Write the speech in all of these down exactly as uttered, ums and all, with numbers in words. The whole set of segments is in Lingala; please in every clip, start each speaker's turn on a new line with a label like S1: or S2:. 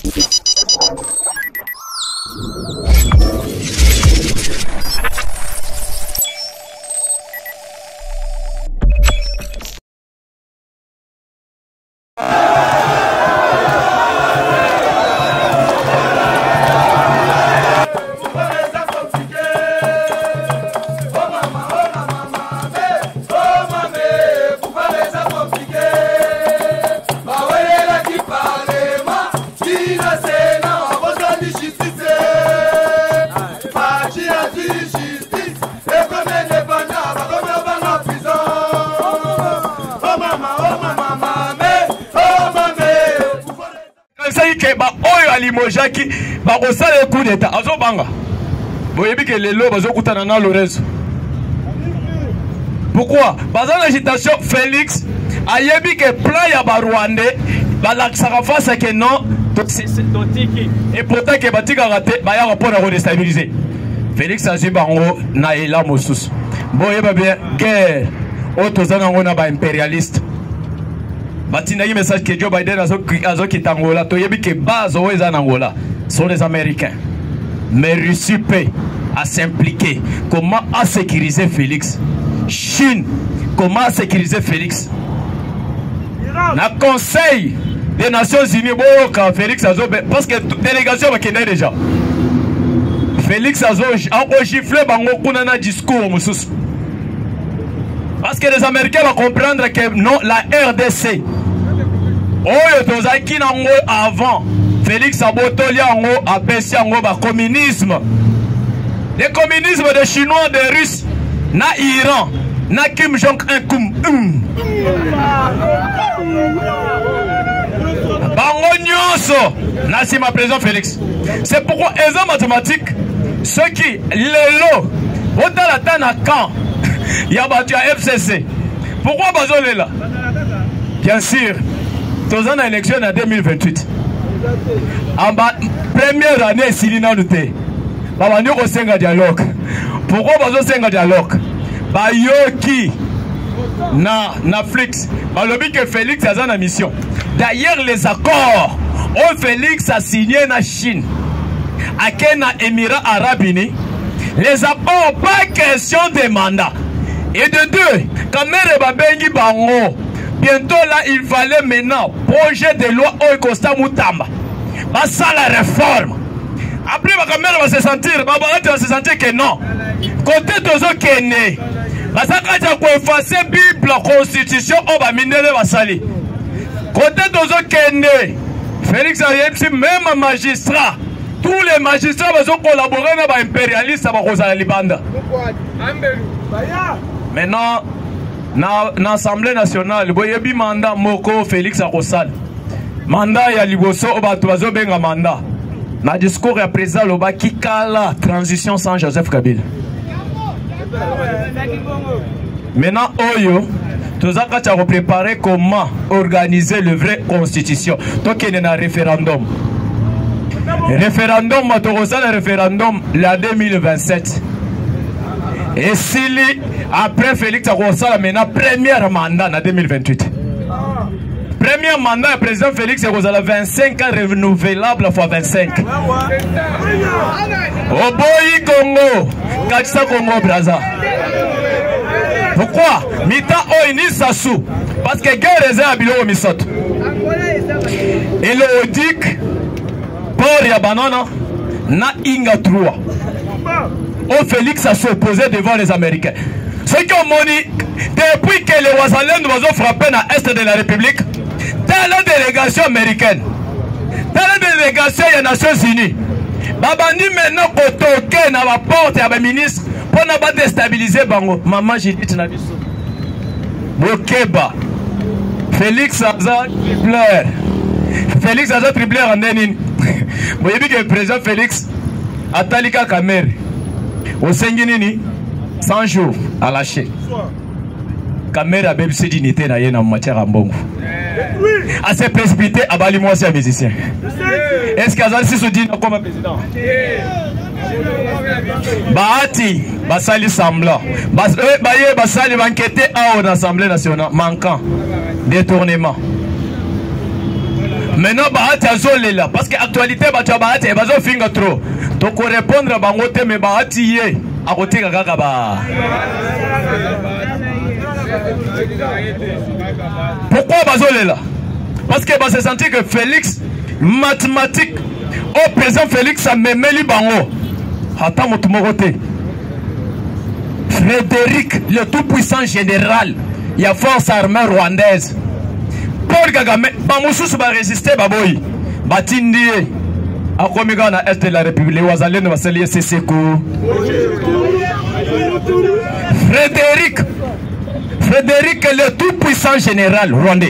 S1: Limojaki ba osala coup d'état azo banga boyebi que lelo bazo kutana na Lorenzo. Pourquoi? Parce que l'agitation Félix ayebi que plan ya ba Rwandais ba laksaka face que non totiki et pourtant que batika raté ba ya rapport à redéstabiliser. Félix azi bango na ela mosusu boyeba bien guerre otozana ngona ba impérialiste. Batindaki message que Joe Biden a quitté Angola. Toyebi que base aux Angola sont les Américains. Mais Russie paie à s'impliquer. Comment à sécuriser Félix? Chine, comment à sécuriser Félix? Na Conseil des Nations Unies, bon, Félix Azo, parce que délégation va quitter déjà. Félix Azo a giflé bango kunana discours musus. Parce que les Américains vont comprendre que non, la R D C. Oyo tozaki nango avant Félix Abotoli yango apesi yango ba communisme. Le communisme des Chinois, des Russes, na Iran, na Kim Jong-un kum. Bango nyonso na sima président Félix. C'est pourquoi les mathématiques, ceux qui lelo otala tana quand il y a battu à F C C. Pourquoi bazole là? Bien sûr, tous en élection en deux mille vingt-huit. En première année, Silina Nute. Babani ko senga dialogue. Pourquoi bazo senga dialogue? Bayoki na Netflix. Balobi que Félix a une mission. D'ailleurs les accords, où Félix a signé na Chine, à Kenya, Émirats Arabes Unis, les accords pas question de mandat. Et de deux, quand Mère Babengi Bango, bientôt là, il fallait maintenant projet de loi au Costa Moutamba. Ça la réforme. Après, ma mère va se sentir, ma mère va se sentir que non. Côté de ce qui est né, parce que quand effacer Bible, la Constitution, on va miner le vasali. Côté de ce qui est né, Félix Ayemsi, même magistrat, tous les magistrats vont collaborer avec les impérialistes à la Libanda. Maintenant, dans l'Assemblée nationale, il y a un mandat Moko Félix Akosal. Mandat ya liboso obato benga mandat. Na discours ya président loba kikala transition sans Joseph Kabila. Maintenant oyo tozaka cha préparer comment organiser le vrai constitution. Donc il y a un référendum. Référendum matorosa le référendum la deux mille vingt-sept. Et si après Félix Akosala maintenant premier mandat en deux mille vingt-huit. Premier mandat du président Félix est vingt-cinq ans renouvelable fois vingt-cinq. Oboyi Congo, Katsa Congo Braza. Pourquoi? Mita Oini Sassou. Parce que guerre réserve à Bilo Misot. Et le Odik, Port Yabanana, na Inga trois. Au Félix a s'opposé devant les Américains. Ceux qui ont moni, depuis que les Ouazalais nous ont frappé dans l'Est de la République, dans la délégation américaine, dans la délégation des Nations Unies, Babani maintenant kotoke na la porte ya ba ministre pour ne pas déstabiliser bango. Maman j'ai dit na biso. Bokeba. Félix Aza Tripler. Félix Aza Tripler en denine. Vous voyez que le président Félix Atalika Kamer au Senginini cent jours à lâcher. Kamer a même ses dignités en matière à bon. À se précipiter à Bali, moi, c'est un musicien. Est-ce qu'Azal si se dit comme un président? Bahati, Basali Sambla. Baye, Basali va enquêter à l'Assemblée nationale. Manquant. Détournement. maintenant bahati azolela parce que actualité bato ya bahati bazofinga trop toko répondre bango te mais bahati ye akotika kaka ba. Pourquoi bazolela? Parce que bah se sentir que Félix mathématique au président Félix a memeli bango attends mon tomoroté Frédéric le tout-puissant général il y a force armée rwandaise Paul Kagame bamususu ba résister baboyi batindie akomika na est de la République wazalendo baseli seseko Frédéric Frédéric le tout-puissant général rwandais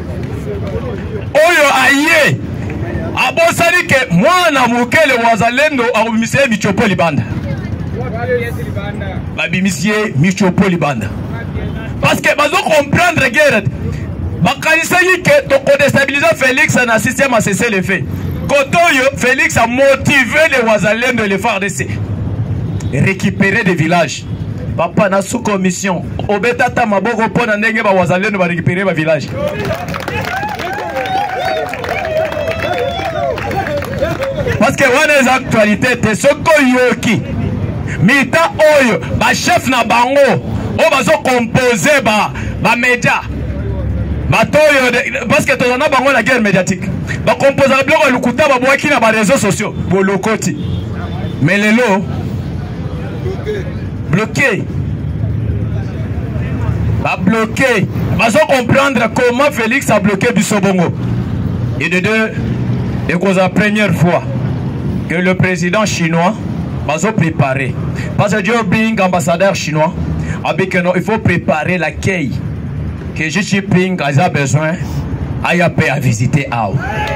S1: oyo aye abosani ke mwana mukele wazalendo abumisie michopo libanda babimisie michopo libanda parce que bazo comprendre guerre bakanisaki ke to déstabiliser Félix na système a cessé le fait kotoyo Félix a motivé les wazalendo et les F A R D C récupérer des villages papa na sous commission obetata maboko pona ndenge ba wazalendo ba récupérer ba village. Parce que on les actualités te soko yoki mita oyo ba chef na bango o bazo composer ba ba média ba toyo parce que tozana bango la guerre médiatique ba composer bloko lukuta ba boaki na ba réseaux sociaux bolokoti mais lelo bloqué ba bloqué bazo comprendre comment Félix a bloqué Bisobongo et de deux et que la première fois que le président chinois va préparer. Parce que Joe Bing, ambassadeur chinois, a dit que non, il faut préparer l'accueil que Xi Jinping a besoin à visiter Ao.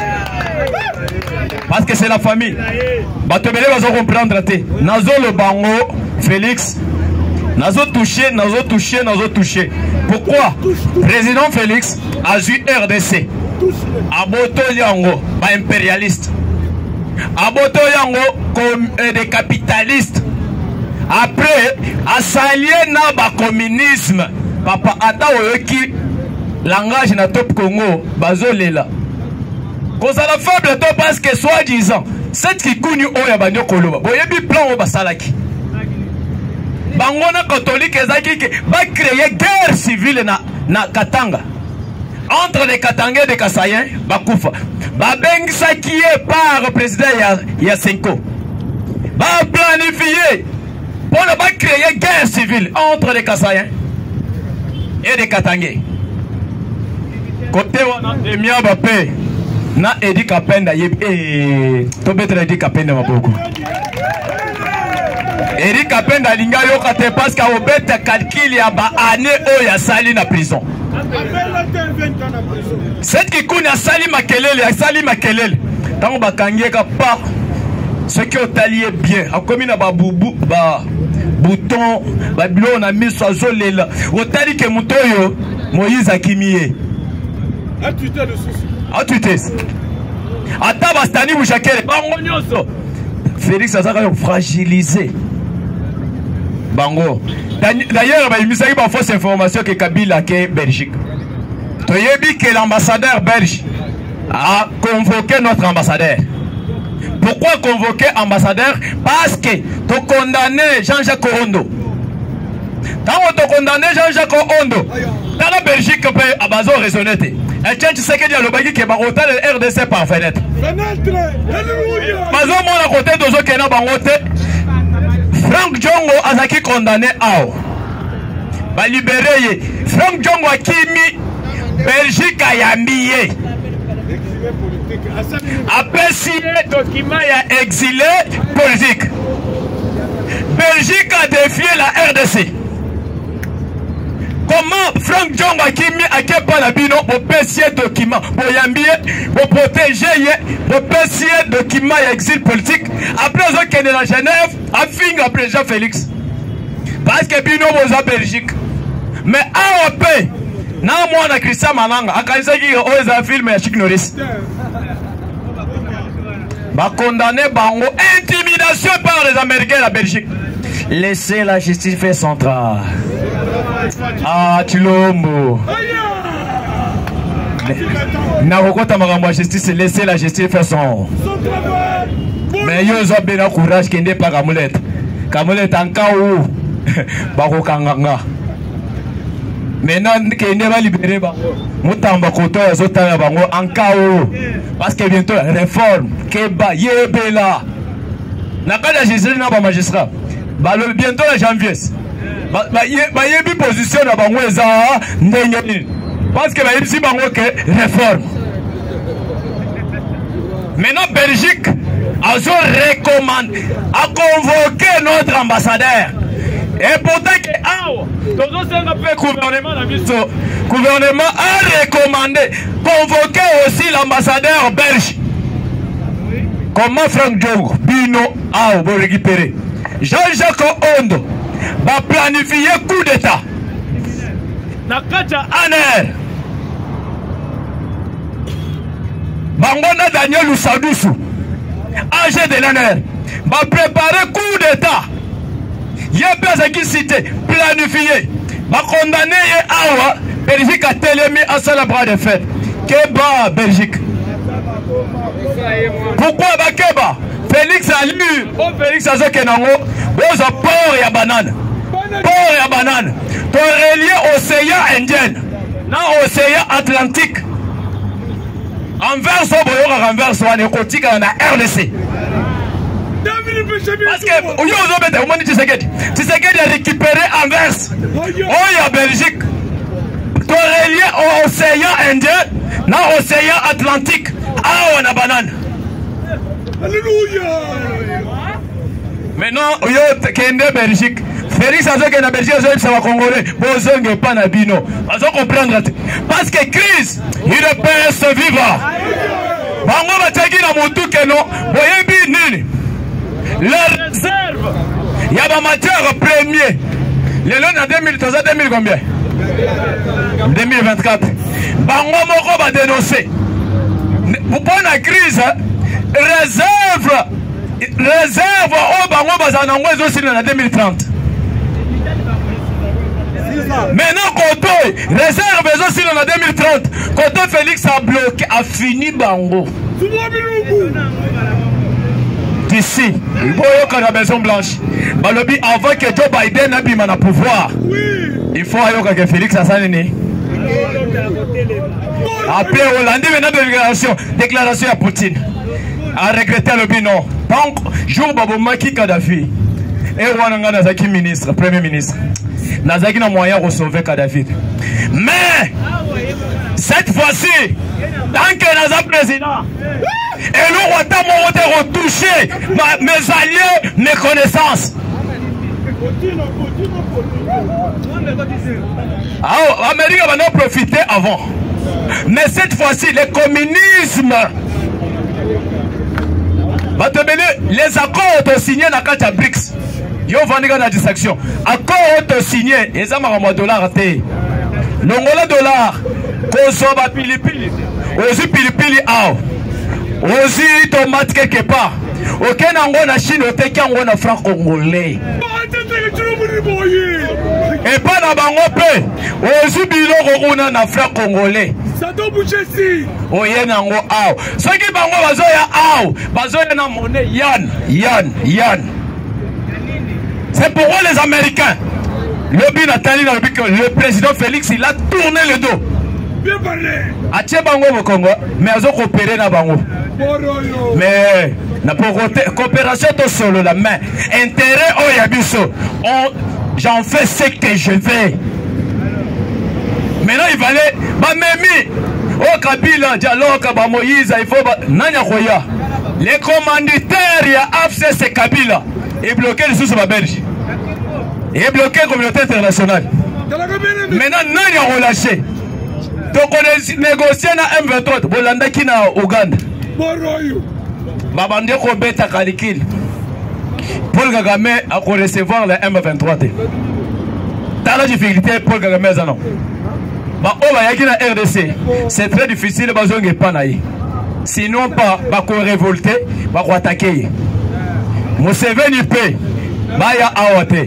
S1: Parce que c'est la famille. Batomele va comprendre. Nazo le bango, Félix. Nazo touché, nazo touché, nazo touché. Pourquoi? Président Félix a eu R D C. Aboto yango, ba impérialiste. Aboto yango comme euh, des capitalistes. Après, a s'allier na ba communisme. Papa ata oyoki langage na top Congo bazolela. Koza la faible to parce que soi-disant cette qui kuni oya banyo koloba. Boyebi plan o basalaki. Bangona catholique ezaki ke ba créer guerre civile na na Katanga. Entre les Katangais et les Kasaïens, Bakoufa. Babengisa qui est par le président Yasenko. Va planifier pour ne pas créer guerre civile entre les Kasaïens et les Katangais. Côté de Miabapé, na Edi Kapenda, et Tobetre Edi Kapenda Maboko. Edi Kapenda Linga Yokate parce qu'à Obet calcul ya ba année où ya sali na prison. Cette qui connaît Sali Makelele, Sali Makelele, tant bakangie pas ce qui ont allié bien. A commis na ba boubou, ba bouton, ba bilo na mis sur zolela. Otali ke mutoyo Moïse Akimiye. A tuté le souci. A tuté. Ata bastani bouchakele, bango nyonso. Félix Azaka fragilisé. Bango. D'ailleurs, il y a une fausse information que Kabila est Belgique. Tu as dit que l'ambassadeur belge a convoqué notre ambassadeur. Pourquoi convoquer l'ambassadeur? Parce que tu as condamné Jean-Jacques Ondo. Quand tu as condamné Jean-Jacques Ondo, dans la Belgique, tu as raisonné. Et tu sais que tu as le R D C par fenêtre. Fenêtre! Bazo mon côté de ce qui est Frank Djongo azaki condamné ao. Ba libéré. Frank Djongo akimi Belgique ayambiye. Après signé document ya exilé politique. Belgique a défié la R D C. Comment Frank Djongo akimi akepa la bino pour pécier document pour yambiye pour protéger pour pécier document ya exil politique après ce qui est de la Genève a fini le président Félix parce que bino boza Belgique mais A O P na mwana Christian Malanga akanisa ki oza film ya Chic Norris ba condamné bango intimidation par les Américains la Belgique. Laissez la justice faire son travail. Ah, Chilombo. nakokota makambo ya justice, laisser la justice faire son mais yo zo bena courage kende pa Kamuleta Kamuleta en cas où bakokanganga maintenant kende ba libérer ba mutamba koto ya zotala bango en cas où parce que bientôt réforme keba yebela na kada justice na ba magistrat ba le bientôt la janvier ba ba yebi position na bango eza ndenge nini parce que ba yebi bango que réforme. Maintenant Belgique a recommandé à convoquer notre ambassadeur. Et pourtant que le gouvernement gouvernement a recommandé convoquer aussi l'ambassadeur belge. Comment Franck Diongo Bino a récupéré Jean-Jacques Ondo va planifier coup d'état. Nakaja Aner Bangona Daniel Ousadoussou âgé de l'A N R va préparer coup d'état. Il y a personne qui cité planifié va condamner Awa Belgique a télémi à sa bras de fête. Keba Belgique. Pourquoi Bakeba Félix a lu oh Félix a zo kenango oza port ya banane port ya banane to relié océan Indien na océan Atlantique envers so boyoka renverse wana kotika na R D C parce que oyo zo beta omoni Tshisekedi Tshisekedi a récupéré Anvers oya Belgique to relié au océan Indien na océan Atlantique awa na banane. Alléluia. Maintenant oyo kende Belgique Félix azoke na Belgique azoke sa Congolais bozonge pa na bino azo comprendre parce que crise il ne peut se vivre bango bataki na mutu keno boyebi nini la réserve ya ba matière premier lelo na deux mille deux mille combien deux mille vingt-quatre bango moko ba dénoncer pour la crise réserve réserve au bango bazana ngwezo aussi na deux mille trente. Maintenant Koto réserve aussi dans deux mille trente. Koto Félix a bloqué, a fini bango. D'ici, il faut que la Maison Blanche. Balobi avant que Joe Biden ait le pouvoir. Il faut que Félix a sané. Après Hollande, maintenant déclaration, déclaration à Poutine. A regretté le binon. Donc, jour Babomaki Kadhafi. Et Wananga Nazaki ministre, premier ministre. Nazaki n'a moyen de sauver Kadhafi. Mais, cette fois-ci, tant que Nazaki président, et nous avons retouché mes alliés, mes connaissances. Ah, l'Amérique va en profiter avant. Mais cette fois-ci, le communisme. Les accords ont signé dans quatre B R I C S. Ils ont vendu la distraction. Accords ont signé. Ils ont un dollar. L'ongola dollar. Kosoba pilipili. Ozi pilipili ao. Ozi tomate quelque part. Aucun ango na Chine, aucun ango na franc congolais. Et pas na bango pe. Ozi biloko kuna na franc congolais. Ça doit bouger si. Oye nango ao. Ceux qui bango bazoya ao, bazoya na monnaie yan, yan, yan. C'est pourquoi les Américains, le Nathalie, le président Félix, il a tourné le dos. Bien parlé. Atie bango au Congo, mais ils ont coopéré na bango. Mais na coopération to solo la main. Intérêt au yabiso. J'en fais ce que je veux. Maintenant il fallait ba memi au Kabila dialogue ba Moïse il faut nanya koya les commanditaires ya A F C c'est Kabila et bloqué les sous ba Belge et bloqué la communauté internationale. Maintenant nanya relâché donc on négocier na M vingt-trois bolanda ki na Uganda babande ko beta kalikil Paul Kagame a recevoir la M vingt-trois dans la difficulté Paul Kagame non. Bah, oh, bah, y a R D C. C'est très difficile, bah, on pas naï. Sinon, pas, bah, qu'on révolter, bah, qu'on attaquer. Museveni paie, bah, y a Awate.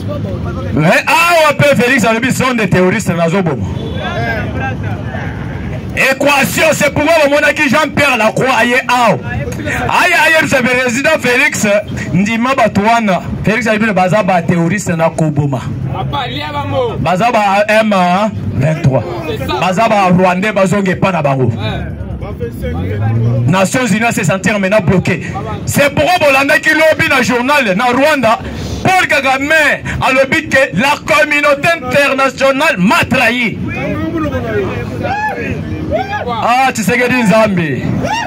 S1: Mais Awate, Félix, a sont des terroristes dans la zone. Équation, c'est pourquoi le monde qui Jean-Pierre Lacroix aïe aïe. Aïe aïe, c'est le président Félix Ndima Batouana. Félix a dit le bazaba théoriste na Koboma. Bazaba M vingt-trois. Bazaba Rwandais bazonge pas na bango. Nations Unies se sentir maintenant bloqué. C'est pourquoi Bolanda qui lobby dans le journal dans Rwanda. Paul Kagame a lobby que la communauté internationale m'a trahi. Ah, tu sais que c'est Zambie.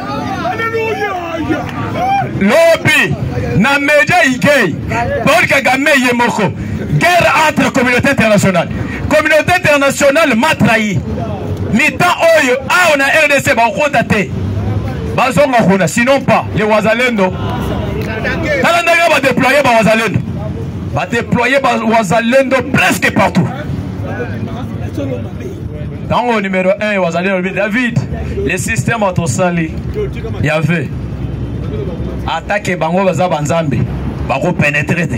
S1: Lobby, na média igay. Paul Kagame yemoko. Guerre entre la communauté internationale. Communauté internationale m'a trahi. Mita oyo, ah on a R D C, bah on compte. Bazonga kuna, sinon pas les Wazalendo. Talandaga va déployer les Wazalendo. Va déployer les Wazalendo presque partout. Dans le numéro un, Wazalendo, David, les systèmes entre Sali, il y avait attaqué Bango Baza Banzambi, Bango pénétré.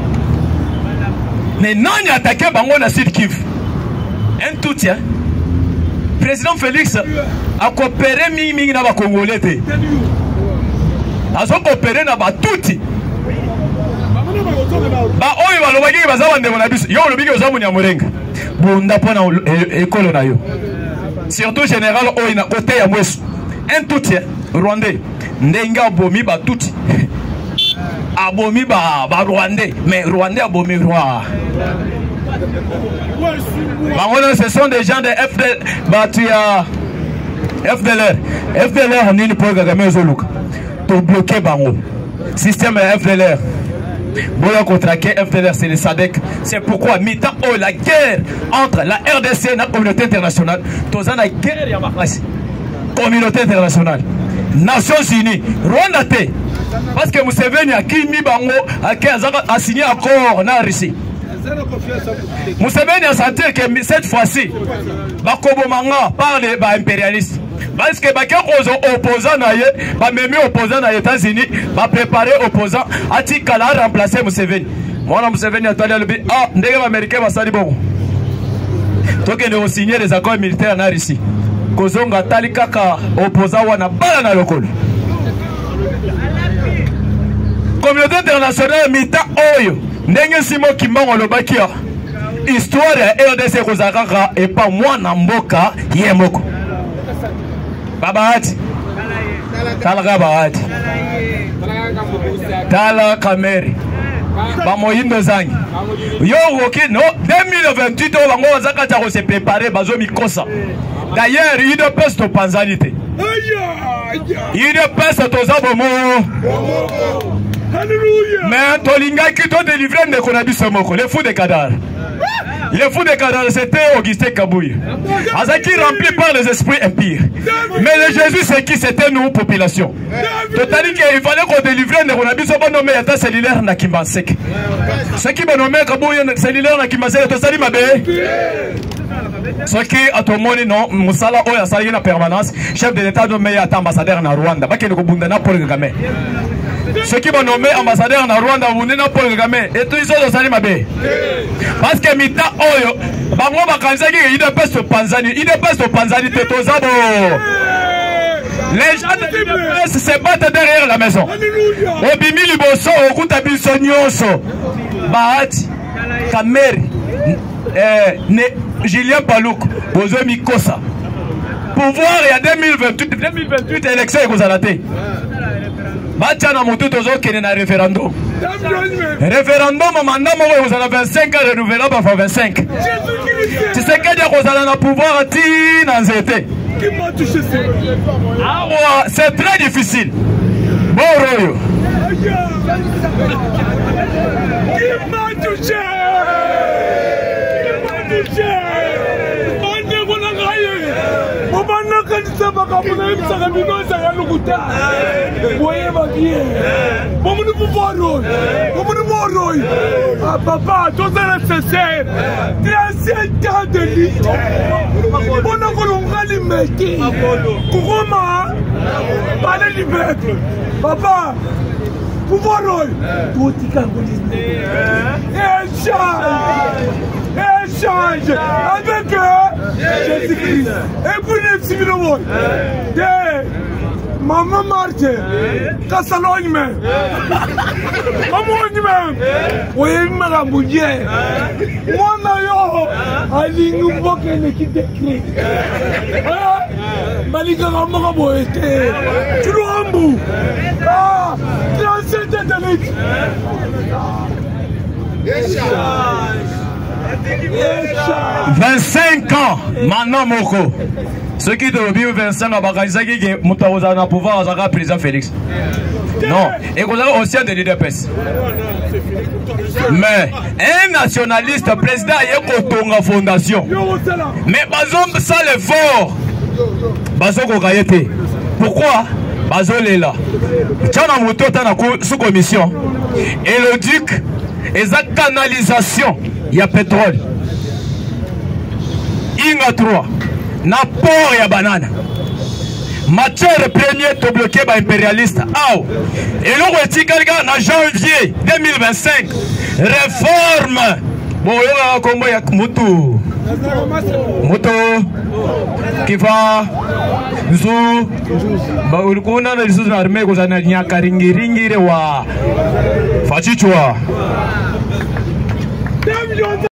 S1: Mais non, il a attaqué Bango na Sud Kivu. Un tout tien. Président Félix a coopéré Mimi na ba Congolais. A coopéré na ba touti. Ba oyo ba lobaki ba za ndeko na biso. Yo lobiki oza munya morenga. Bunda pona école na yo. Surtout général oyo na côté ya mwesu. Un touti Rwandais. Ndenga bomi ba touti. Abomi ba ba Rwandais, mais Rwandais abomi roi. Ce sont des gens de F D F D L R. F D L R, pour Kagame Zoluk. Pour bloquer Bango. Système F D L R. Pour contraquer F D L R, c'est le S A D C. C'est pourquoi, mi-temps, oh, la guerre entre la R D C et la communauté internationale. Tous la guerre, il y a ma place. Communauté internationale. Nations Unies. Rwanda T. Parce que Museveni a qui mi Bango a signé un accord en Russie. Museveni a senti que cette fois-ci, Bakobomanga par les impérialistes. Parce que les opposants, même opposants aux États-Unis, va préparer opposants à Tikala remplacer Museveni. Moi, Museveni a dit ah, les Américains vont s'en bon. Donc, ils ont signé des accords militaires en Russie. Kozonga Talikaka, opposant wana bala na lokolo. Communauté internationale mita oyo. Ndenge simo kimbongo lobakia. Histoire ya R D C kozakaka et pas moi na mboka yemoko. Babahati. Talaka Bahati. Tala Kameri. Bamoyindo zangi. Yo woki no deux mille vingt-huit o bango wazaka ta ko se préparer bazo mikosa. D'ailleurs, il ne pèse ton panzalité. Il ne pèse ton zabomo. Mais Tolinga qui t'a délivré de Konabi Somoko, les fous de Kadar. Les fous de Kadar, c'était Augustin Kabouye. Azaki rempli par les esprits impires. Mais le Jésus, c'est qui? C'était nous, population. Totali qu'il fallait qu'on délivre de Konabi Somoko, nommé Yata cellulaire Nakimansek. Ce qui m'a nommé Kabouye cellulaire Nakimansek, tu salis ma bé. Ce qui a tout le monde, non, Moussala Oya Sali en permanence, chef de l'État nommé Yata ambassadeur en Rwanda. Pas qu'il y ait de pour le Kagame. Ceux qui m'ont nommé ambassadeur en Rwanda, vous n'êtes pas pour le Kagame. Et tous ils sont dans Sali Mabé. Parce que Mita Oyo, Bango Bakanzaki, il ne pèse au Panzani, il ne pèse au Panzani, t'es aux abo. Les gens de l'I B S se battent derrière la maison. Obimi Liboso, Okuta Bilsonioso, Bahati, Kameri, Julien Palouk, Bozo Mikosa. Pouvoir, il y a deux mille vingt-huit, deux mille vingt-huit élections et vous en avez. Batiana Moutou Tozo qui est un référendum. Référendum, mandat, vous en avez vingt-cinq ans renouvelable à vingt-cinq. Tu sais que vous allez en pouvoir dans été. Ah ouais, c'est très difficile. Bon royo. Qui m'a touché?
S2: Papa, tout est nécessaire. trente-sept ans de lutte. On a voulu liberté. Comment pas la liberté. Papa, pouvoir tout est échange avec Jésus-Christ. Et puis les civils au monde. Maman Marthe, Kassalonime, Maman, oui, Madame Boudier, moi, Nayo, Alingu Boken qui décrit. Malika Ramabo était, tu l'embou. Ah, trente-sept de
S1: vingt-cinq ans, maintenant Moko. Ceux qui doivent vivre vingt-cinq ans, c'est qui est pouvoir pouvoir avoir président Félix. Non, et qu'on a aussi de l'U D P S. Mais un nationaliste président il y a une fondation. Mais bazom ça le fort. Bazom kokayete. Pourquoi? Bazom est là. Tchana moto tana sous commission. Et le duc, et sa canalisation, il y a pétrole. Inga trois. Na port ya banane. Matière première to bloqué par impérialiste. Aou. Et l'on retire en janvier deux mille vingt-cinq. Réforme. Bon, il y a comment il y a Moutou. Moutou. Qui va. Zou. Bah, on a des choses armées qu'on a n'y a karingi ringi rewa. Fachichua.